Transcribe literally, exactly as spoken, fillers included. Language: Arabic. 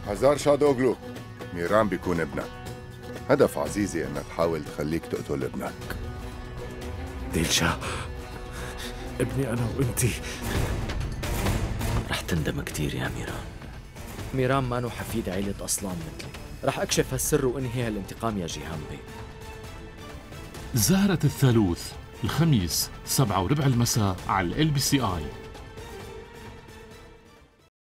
هزار شادوغلو، ميران بيكون ابنك. هدف عزيزي انك تحاول تخليك تقتل ابنك. ديلشا، ابني أنا وأنتي. رح تندم كتير يا ميران. ميران مانو حفيد عيلة أصلان مثلي. رح أكشف هالسر وأنهي هالانتقام يا جيهان بي. زهرة الثالوث الخميس سبعة وربع المساء على ال بي سي آي.